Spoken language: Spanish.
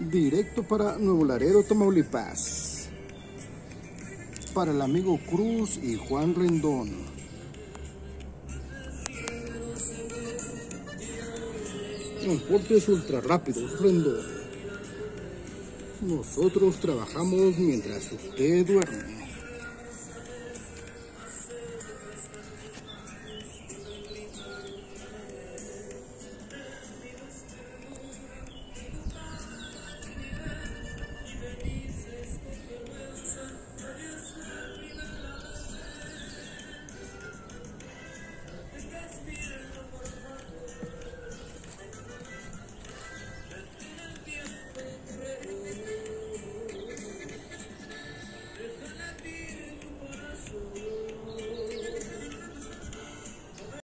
Directo para Nuevo Laredo, Tamaulipas. Para el amigo Cruz y Juan Rendón. Transportes ultra rápidos, Rendón. Nosotros trabajamos mientras usted duerme.